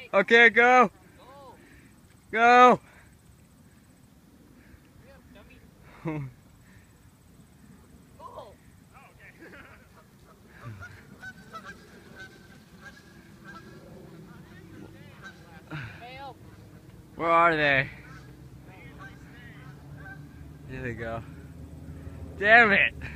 Okay, go. Go. Where are they? There they go. Damn it!